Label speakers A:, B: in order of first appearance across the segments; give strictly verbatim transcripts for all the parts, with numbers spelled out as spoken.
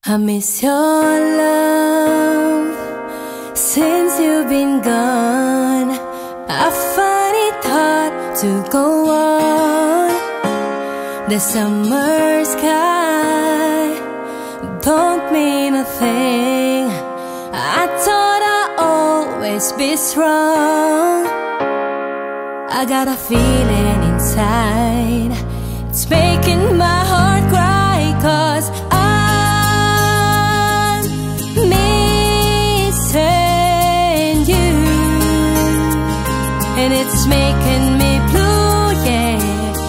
A: I miss your love since you've been gone. I find it hard to go on. The summer sky don't mean a thing. I thought I'd always be strong. I got a feeling inside, it's making my heart cry, 'cause I'm missing you, and it's making me blue, yeah.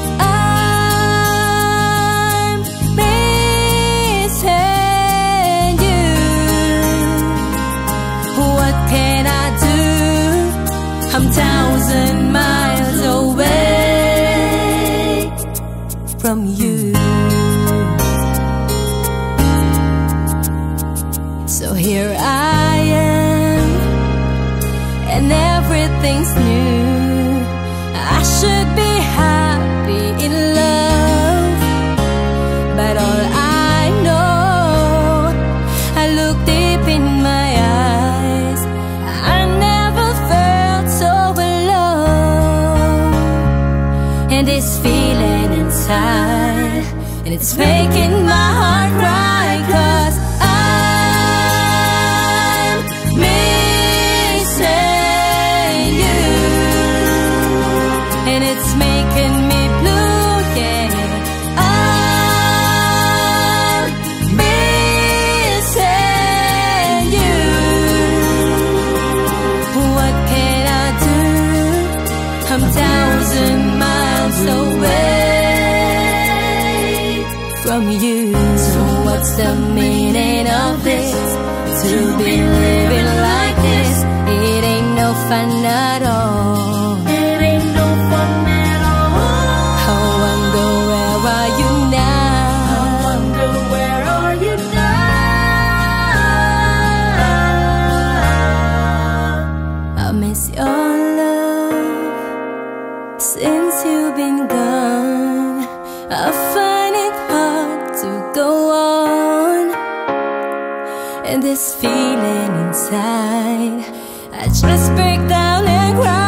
A: I'm missing you. What can I do? I'm thousand miles away from you. So here I am, and everything's new. I should be happy in love, but all I know, I look deep in my eyes, I never felt so alone. And this feeling inside, and it's making my heart cry, 'cause I'm missing you, and it's making me blue, yeah. I'm missing you. What can I do? I'm thousand miles away from you. So what's the meaning of this? To be living like this, it ain't no fun at all.
B: It ain't no fun at all.
A: I wonder where are you now?
B: I wonder where are you now?
A: I miss your love since you've been gone. I find it hard to go on, and this feeling inside, I just break down and cry.